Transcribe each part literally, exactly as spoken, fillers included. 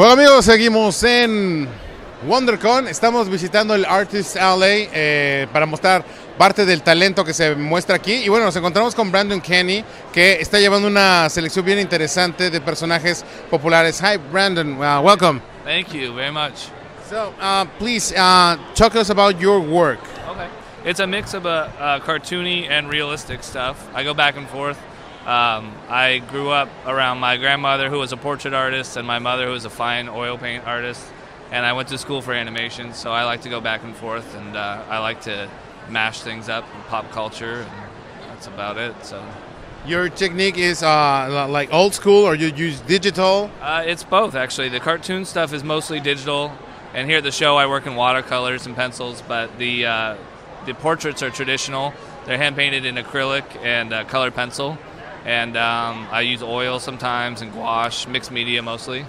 Bueno amigos, seguimos en WonderCon, estamos visitando el Artist Alley eh, para mostrar parte del talento que se muestra aquí y bueno, nos encontramos con Brandon Kenny que está llevando una selección bien interesante de personajes populares. Hi Brandon, uh, welcome. Thank you very much. So uh, please uh, talk to us about your work. Okay. It's a mix of a, uh, cartoony and realistic stuff. I go back and forth. Um, I grew up around my grandmother who was a portrait artist and my mother who was a fine oil paint artist. And I went to school for animation, so I like to go back and forth, and uh, I like to mash things up in pop culture, and that's about it. So, your technique is uh, like old school, or you use digital? Uh, it's both, actually. The cartoon stuff is mostly digital, and here at the show I work in watercolors and pencils, but the, uh, the portraits are traditional. They're hand-painted in acrylic and uh, colored pencil, and um, I use oil sometimes and gouache, mixed media mostly.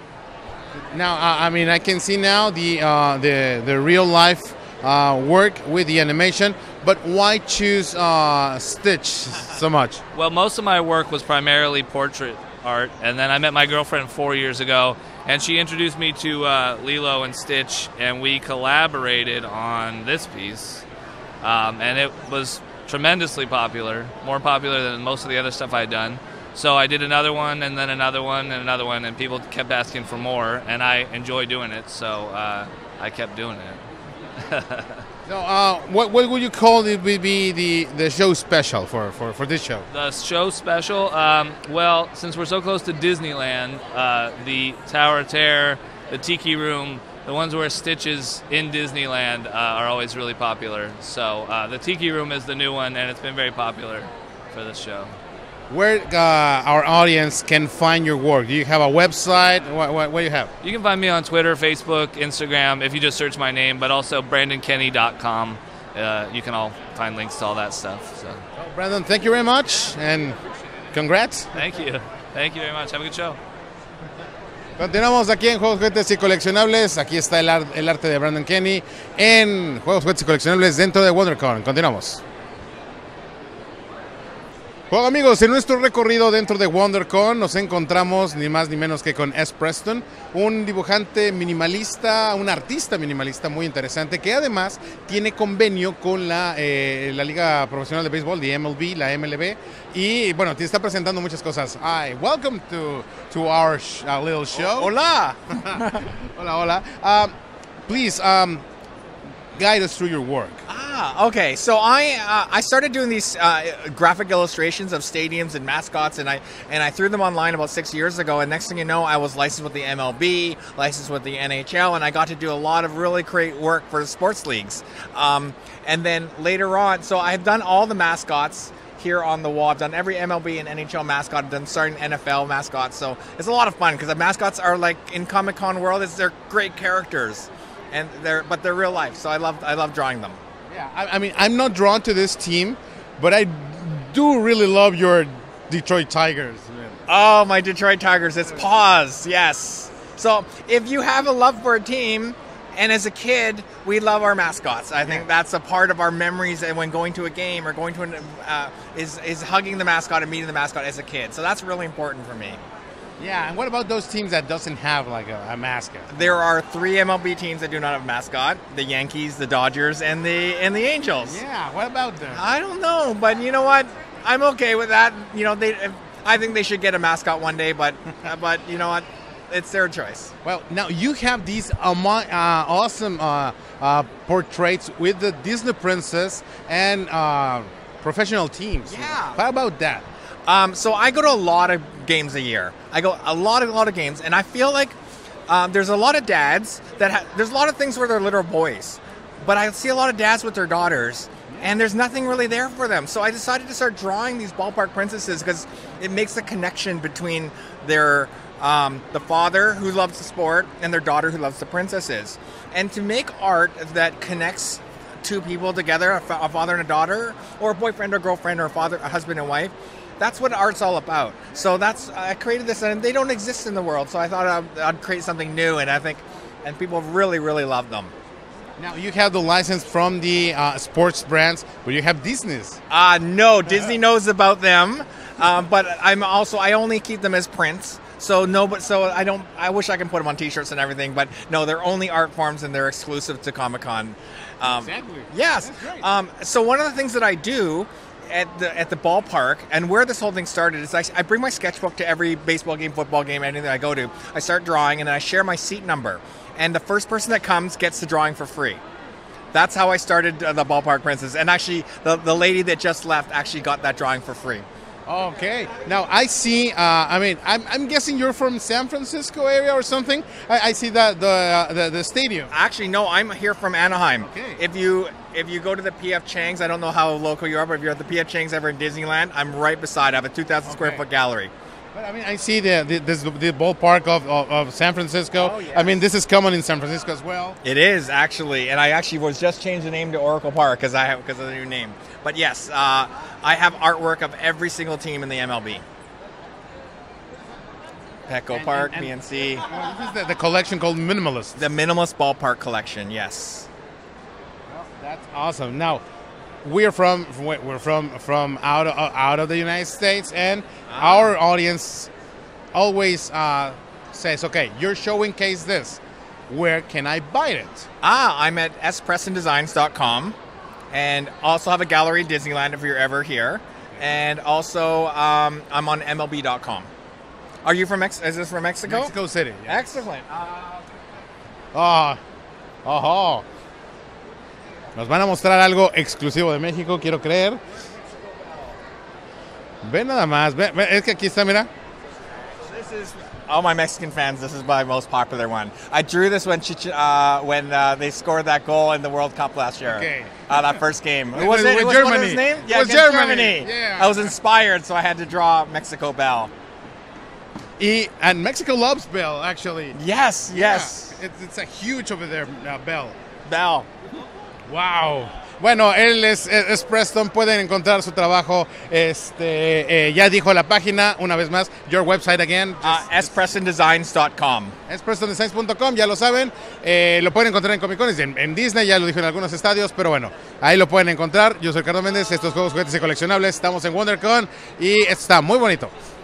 Now, uh, I mean, I can see now the uh, the the real life uh, work with the animation, but why choose uh, Stitch so much? Well, most of my work was primarily portrait art, and then I met my girlfriend four years ago, and she introduced me to uh, Lilo and Stitch, and we collaborated on this piece, um, and it was tremendously popular, more popular than most of the other stuff I'd done. So I did another one, and then another one, and another one, and people kept asking for more, and I enjoy doing it, so uh, I kept doing it. So, uh, what what would you call it? Would be the the show special for for for this show? The show special. Um, well, since we're so close to Disneyland, uh, the Tower of Terror, the Tiki Room, the ones where Stitch is in Disneyland uh, are always really popular. So uh, the Tiki Room is the new one, and it's been very popular for this show. Where uh, our audience can find your work? Do you have a website? What, what, what do you have? You can find me on Twitter, Facebook, Instagram, if you just search my name, but also brandon kenny dot com. Uh, you can all find links to all that stuff. So. Well, Brandon, thank you very much, and congrats. Thank you. Thank you very much. Have a good show. Continuamos aquí en Juegos, Juguetes y Coleccionables. Aquí está el, ar el arte de Brandon Kenny en Juegos, Juguetes y Coleccionables dentro de WonderCon. Continuamos. Bueno amigos, en nuestro recorrido dentro de WonderCon nos encontramos ni más ni menos que con S. Preston, un dibujante minimalista, un artista minimalista muy interesante que además tiene convenio con la, eh, la Liga Profesional de Béisbol, de M L B, la M L B, y bueno, te está presentando muchas cosas. Hi, welcome to, to our sh uh, little show. Hola! Hola, hola. Um, please, um, guide us through your work. Ah, okay. So I uh, I started doing these uh, graphic illustrations of stadiums and mascots, and I and I threw them online about six years ago. And next thing you know, I was licensed with the M L B, licensed with the N H L, and I got to do a lot of really great work for the sports leagues. Um, and then later on, so I've done all the mascots here on the wall. I've done every M L B and N H L mascot. I've done starting N F L mascots. So it's a lot of fun because the mascots are like in Comic Con world. It's they're great characters, and they're but they're real life. So I love I love drawing them. Yeah, I, I mean, I'm not drawn to this team, but I do really love your Detroit Tigers. Man. Oh, my Detroit Tigers. It's paws, yes. So if you have a love for a team, and as a kid, we love our mascots. I think that's a part of our memories when going to a game or going to an, uh, is, is hugging the mascot and meeting the mascot as a kid. So that's really important for me. Yeah, and what about those teams that doesn't have like a, a mascot? There are three M L B teams that do not have a mascot: the Yankees, the Dodgers, and the and the Angels. Yeah, what about them? I don't know, but you know what? I'm okay with that. You know, they. I think they should get a mascot one day, but but you know what? It's their choice. Well, now you have these um, uh, awesome uh, uh, portraits with the Disney princess and uh, professional teams. Yeah. How about that? Um, so I go to a lot of games a year. I go a lot, a lot of games, and I feel like um, there's a lot of dads that ha- there's a lot of things where they're little boys, but I see a lot of dads with their daughters, and there's nothing really there for them. So I decided to start drawing these ballpark princesses because it makes a connection between their um, the father who loves the sport and their daughter who loves the princesses, and to make art that connects two people together, a, fa- a father and a daughter, or a boyfriend or girlfriend, or a father, a husband and wife. That's what art's all about. So that's I created this, and they don't exist in the world. So I thought I'd, I'd create something new, and I think, and people really, really love them. Now you have the license from the uh, sports brands, but you have Disney's. Uh, no, Disney knows about them, um, but I'm also I only keep them as prints. So no, but so I don't. I wish I can put them on T-shirts and everything, but no, they're only art forms and they're exclusive to Comic-Con. Um, Exactly. Yes. That's great. Um, so one of the things that I do at the at the ballpark, and where this whole thing started, is I, I bring my sketchbook to every baseball game, football game, anything I go to. I start drawing, and then I share my seat number, and the first person that comes gets the drawing for free. That's how I started uh, the Ballpark Princess, and actually, the the lady that just left actually got that drawing for free. Okay. Now I see. Uh, I mean, I'm, I'm guessing you're from San Francisco area or something. I, I see that the, uh, the the stadium. Actually, no, I'm here from Anaheim. Okay. If you if you go to the P F Chang's, I don't know how local you are, but if you're at the P F Chang's ever in Disneyland, I'm right beside. I have a two thousand square Okay. foot gallery. But I mean, I see the the, this, the ballpark of, of, of San Francisco. Oh, yes. I mean, this is common in San Francisco as well. It is actually, and I actually was just changed the name to Oracle Park because I have because of the new name. But yes, uh, I have artwork of every single team in the M L B. Petco And- Park, and- P N C, Well, this is the, the collection called Minimalist. the Minimalist Ballpark Collection. Yes. That's awesome. Now, we're from we're from from out of, out of the United States, and Ah. our audience always uh, says, "Okay, you're showcase this. Where can I buy it?" Ah, I'm at s preston designs dot com, and also have a gallery at Disneyland if you're ever here, and also um, I'm on M L B dot com. Are you from Mex? Is this from Mexico? Mexico City. Yeah. Excellent. Uh, Ah, ojo. Nos van a mostrar algo exclusivo de México, quiero creer. Ve nada más, ve, ve, es que aquí está, mira. This is all my Mexican fans. This is my most popular one. I drew this when Chich- uh, when uh, they scored that goal in the World Cup last year. Okay. Uh, that first game. Who With- was it? with It was what was Germany. his name? It Yeah, was against Germany. Yeah. I was inspired, so I had to draw Mexico Bell. Y, and Mexico loves Bell, actually. Yes, yes, Yeah, it's, it's a huge over there, uh, Bell. Bell. Wow. Bueno, él es, es, es Preston, pueden encontrar su trabajo, este, eh, ya dijo la página, una vez más, your website again. Uh, s preston designs dot com. es preston designs punto com, ya lo saben, eh, lo pueden encontrar en Comic Con, en, en Disney, ya lo dijo en algunos estadios, pero bueno, ahí lo pueden encontrar. Yo soy Ricardo Méndez, estos juegos, juguetes y coleccionables, estamos en WonderCon y está muy bonito.